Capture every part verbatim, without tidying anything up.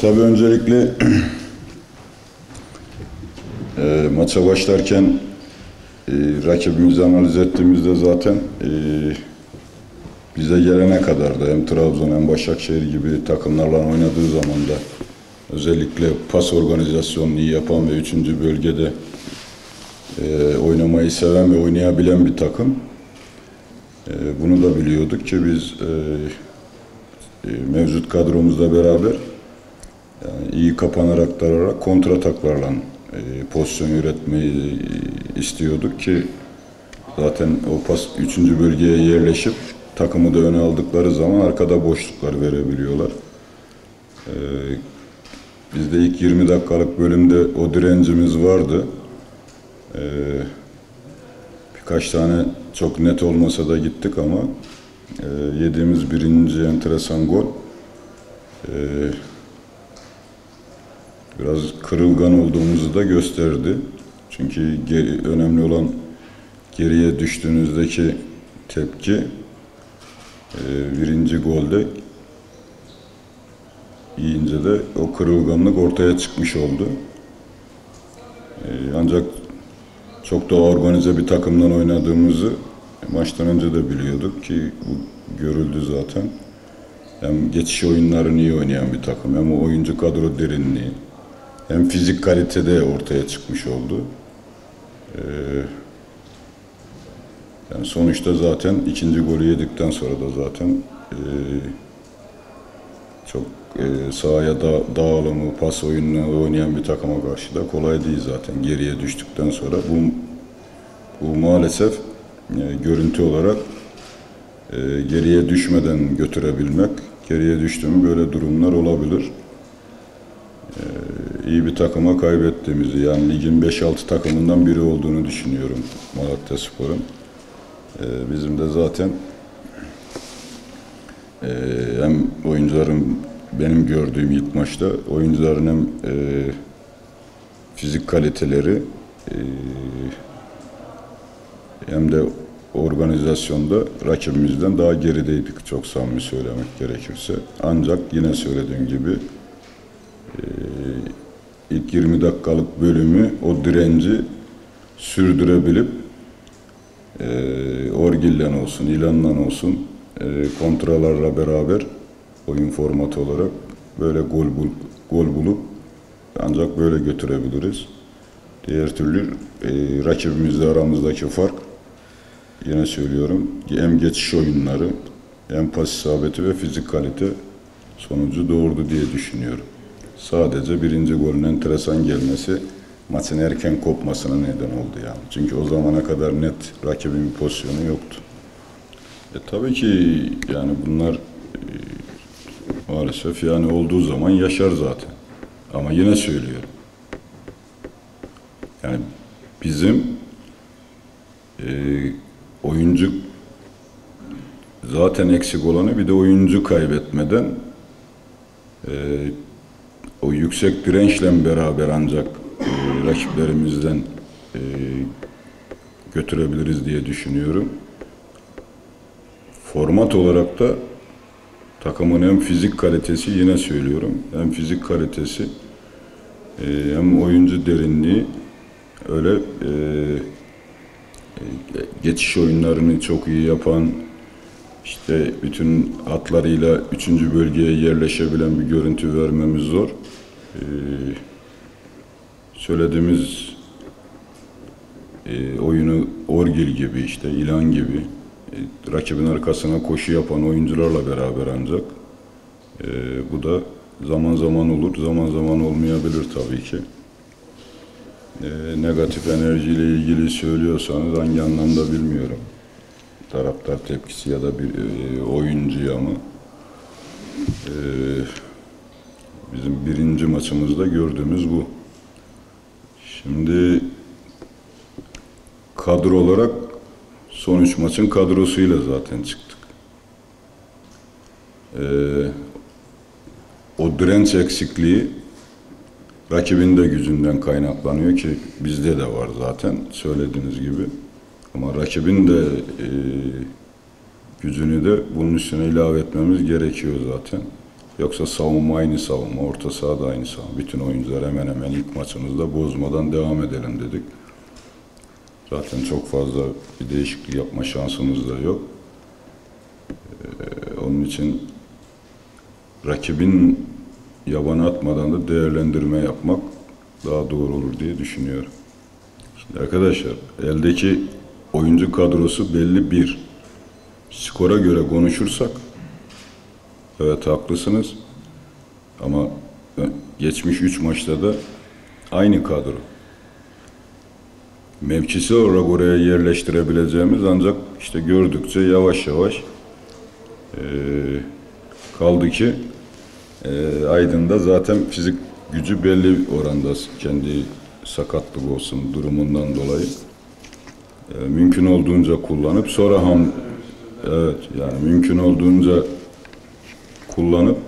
Tabii öncelikle e, maça başlarken e, rakibimizi analiz ettiğimizde zaten e, bize gelene kadar da hem Trabzon hem Başakşehir gibi takımlarla oynadığı zaman da özellikle pas organizasyonunu iyi yapan ve üçüncü bölgede e, oynamayı seven ve oynayabilen bir takım. E, bunu da biliyorduk ki biz e, e, mevcut kadromuzla beraber yani iyi kapanarak aktararak kontrataklarla e, pozisyon üretmeyi e, istiyorduk ki zaten o pas üçüncü bölgeye yerleşip takımı da öne aldıkları zaman arkada boşluklar verebiliyorlar. E, bizde ilk yirmi dakikalık bölümde o direncimiz vardı. E, birkaç tane çok net olmasa da gittik ama e, yediğimiz birinci enteresan gol e, biraz kırılgan olduğumuzu da gösterdi. Çünkü geri, önemli olan geriye düştüğünüzdeki tepki e, birinci golde yiyince de o kırılganlık ortaya çıkmış oldu. E, ancak çok da organize bir takımdan oynadığımızı maçtan önce de biliyorduk ki bu görüldü zaten. Hem geçiş oyunlarını iyi oynayan bir takım, hem o oyuncu kadro derinliği, hem fizik kalitede ortaya çıkmış oldu. Ee, yani sonuçta zaten ikinci golü yedikten sonra da zaten e, çok e, sahaya da, dağılımı, pas oyununu oynayan bir takıma karşı da kolay değil zaten. Geriye düştükten sonra bu, bu maalesef e, görüntü olarak e, geriye düşmeden götürebilmek, geriye düştüğümü böyle durumlar olabilir. Ee, iyi bir takıma kaybettiğimizi, yani ligin beş altı takımından biri olduğunu düşünüyorum Malatyaspor'un. Ee, bizim de zaten e, hem oyuncuların, benim gördüğüm ilk maçta oyuncuların hem e, fizik kaliteleri e, hem de organizasyonda rakibimizden daha gerideydik, çok samimi söylemek gerekirse. Ancak yine söylediğim gibi Ee, ilk yirmi dakikalık bölümü o direnci sürdürebilip e, Orgil'den olsun, İlan'dan olsun e, kontralarla beraber oyun formatı olarak böyle gol, bul, gol bulup ancak böyle götürebiliriz. Diğer türlü e, rakibimizle aramızdaki fark, yine söylüyorum, hem geçiş oyunları hem pas isabeti ve fizik kalite sonucu doğurdu diye düşünüyorum. Sadece birinci golün enteresan gelmesi maçın erken kopmasına neden oldu yani. Çünkü o zamana kadar net rakibin bir pozisyonu yoktu. E tabii ki yani bunlar e, maalesef yani olduğu zaman yaşar zaten. Ama yine söylüyorum. Yani bizim e, oyuncu zaten eksik olanı bir de oyuncu kaybetmeden e, o yüksek dirençle beraber ancak e, rakiplerimizden e, götürebiliriz diye düşünüyorum. Format olarak da takımın hem fizik kalitesi, yine söylüyorum, hem fizik kalitesi e, hem oyuncu derinliği, öyle e, e, geçiş oyunlarını çok iyi yapan, işte bütün atlarıyla üçüncü bölgeye yerleşebilen bir görüntü vermemiz zor. Ee, söylediğimiz e, oyunu Orgil gibi, işte İlan gibi e, rakibin arkasına koşu yapan oyuncularla beraber ancak e, bu da zaman zaman olur, zaman zaman olmayabilir tabii ki. E, negatif enerjiyle ilgili söylüyorsanız hangi anlamda bilmiyorum. Taraftar tepkisi ya da bir e, oyuncuya mı? E, bizim birinci maçımızda gördüğümüz bu. Şimdi kadro olarak son üç maçın kadrosuyla zaten çıktık. E, o direnç eksikliği rakibin de gücünden kaynaklanıyor ki bizde de var zaten söylediğiniz gibi. Ama rakibin de e, gücünü de bunun üstüne ilave etmemiz gerekiyor zaten. Yoksa savunma aynı savunma, orta saha da aynı savunma. Bütün oyuncular hemen hemen ilk maçımızda bozmadan devam edelim dedik. Zaten çok fazla bir değişiklik yapma şansımız da yok. Ee, onun için rakibin yabana atmadan da değerlendirme yapmak daha doğru olur diye düşünüyorum. Şimdi arkadaşlar, eldeki oyuncu kadrosu belli bir. Skora göre konuşursak, evet haklısınız. Ama geçmiş üç maçta da aynı kadro. Mevkisi olarak oraya yerleştirebileceğimiz ancak işte gördükçe yavaş yavaş e, kaldı ki e, Aydın'da zaten fizik gücü belli oranda, kendi sakatlık olsun durumundan dolayı e, mümkün olduğunca kullanıp sonra ham evet yani mümkün olduğunca kullanıp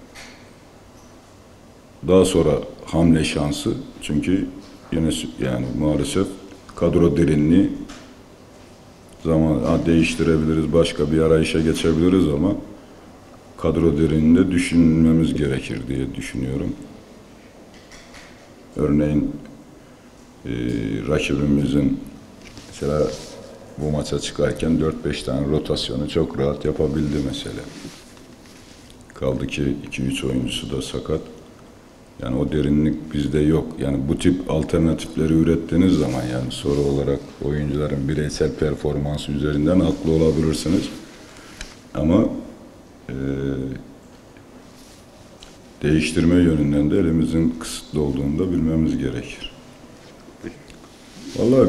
daha sonra hamle şansı, çünkü yine yani maalesef kadro derinliği zaman ha, değiştirebiliriz, başka bir arayışa geçebiliriz ama kadro derinliğinde düşünmemiz gerekir diye düşünüyorum. Örneğin e, rakibimizin mesela bu maça çıkarken dört beş tane rotasyonu çok rahat yapabildi mesela. Kaldı ki iki üç oyuncusu da sakat. Yani o derinlik bizde yok. Yani bu tip alternatifleri ürettiğiniz zaman yani soru olarak oyuncuların bireysel performansı üzerinden haklı olabilirsiniz. Ama e, değiştirme yönünden de elimizin kısıtlı olduğunu da bilmemiz gerekir. Vallahi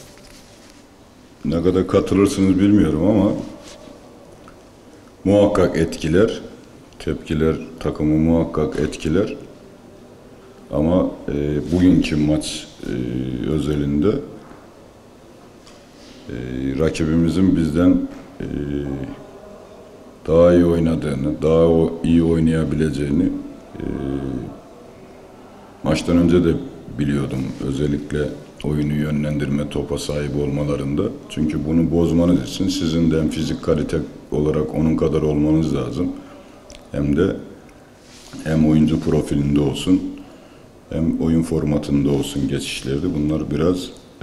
ne kadar katılırsınız bilmiyorum ama muhakkak etkiler, tepkiler takımı muhakkak etkiler. Ama e, bugünkü maç e, özelinde e, rakibimizin bizden e, daha iyi oynadığını, daha o, iyi oynayabileceğini e, maçtan önce de biliyordum. Özellikle oyunu yönlendirme, topa sahip olmalarında. Çünkü bunu bozmanız için sizin de hem fizik kalite olarak onun kadar olmanız lazım. Hem de hem oyuncu profilinde olsun, hem oyun formatında olsun geçişlerde. Bunlar biraz e,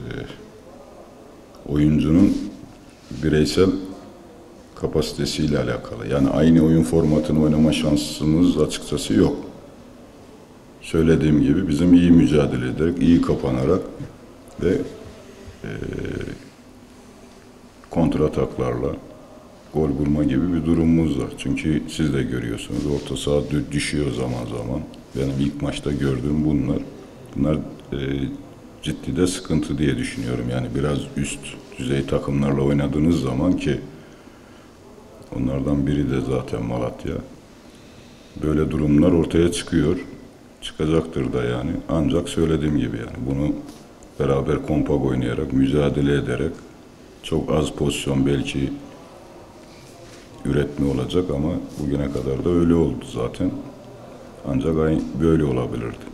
oyuncunun bireysel kapasitesiyle alakalı. Yani aynı oyun formatını oynama şansımız açıkçası yok. Söylediğim gibi bizim iyi mücadele ederek, iyi kapanarak ve e, kontrataklarla gol bulma gibi bir durumumuz var. Çünkü siz de görüyorsunuz, orta saha düşüyor zaman zaman. Benim ilk maçta gördüğüm bunlar. Bunlar e, ciddi de sıkıntı diye düşünüyorum. Yani biraz üst düzey takımlarla oynadığınız zaman, ki onlardan biri de zaten Malatya. Böyle durumlar ortaya çıkıyor. Çıkacaktır da yani. Ancak söylediğim gibi yani bunu beraber kompak oynayarak, mücadele ederek, çok az pozisyon belki üretme olacak ama bugüne kadar da öyle oldu zaten. Ancak aynı böyle olabilirdi.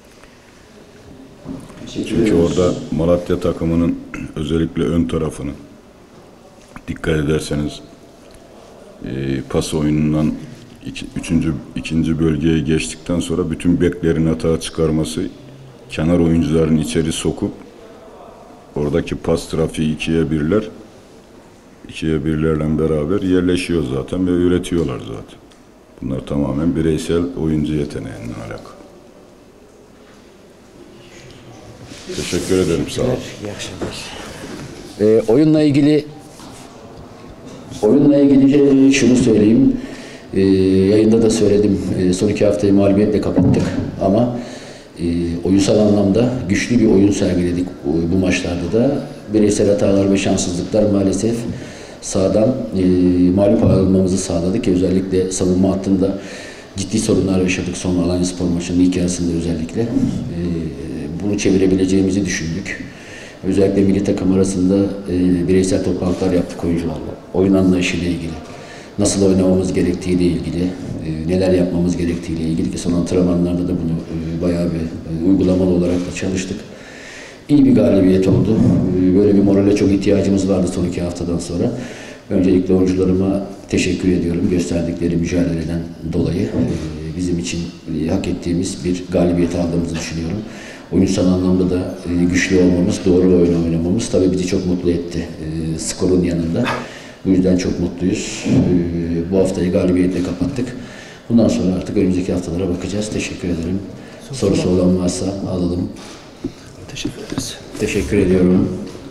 Çünkü orada Malatya takımının özellikle ön tarafını dikkat ederseniz e, pas oyunundan iki, üçüncü, ikinci bölgeye geçtikten sonra bütün beklerin hata çıkarması, kenar oyuncuların içeri sokup oradaki pas trafiği ikiye birler, ikiye birlerle beraber yerleşiyor zaten ve üretiyorlar zaten. Bunlar tamamen bireysel oyuncu yeteneğinden alakalı. Teşekkür ederim, sağ olun. İyi akşamlar. E, oyunla ilgili oyunla ilgili şunu söyleyeyim. E, yayında da söyledim. E, son iki haftayı mağlubiyetle kapattık ama e, oyunsal anlamda güçlü bir oyun sergiledik bu maçlarda da. Bireysel hatalar ve şanssızlıklar maalesef sahadan e, mağlup almamızı sağladı ki özellikle savunma hattında ciddi sorunlar yaşadık son Alanyaspor maçının ilk yarısında özellikle. E, bunu çevirebileceğimizi düşündük. Özellikle milli takım arasında e, bireysel toplantılar yaptık oyuncularla. Oyun anlayışıyla ilgili, nasıl oynamamız gerektiğiyle ilgili, e, neler yapmamız gerektiğiyle ilgili ki son antrenmanlarda da bunu e, bayağı bir e, uygulamalı olarak da çalıştık. İyi bir galibiyet oldu. E, böyle bir morale çok ihtiyacımız vardı son iki haftadan sonra. Öncelikle oyuncularıma teşekkür ediyorum gösterdikleri mücadeleden dolayı. Ee, bizim için e, hak ettiğimiz bir galibiyet aldığımızı düşünüyorum. Oyunsal anlamda da e, güçlü olmamız, doğru oyun oynamamız tabii bizi çok mutlu etti e, skorun yanında. Bu yüzden çok mutluyuz. E, bu haftayı galibiyetle kapattık. Bundan sonra artık önümüzdeki haftalara bakacağız. Teşekkür ederim. Sorusu olan varsa alalım. Teşekkür ederiz. Teşekkür ediyorum.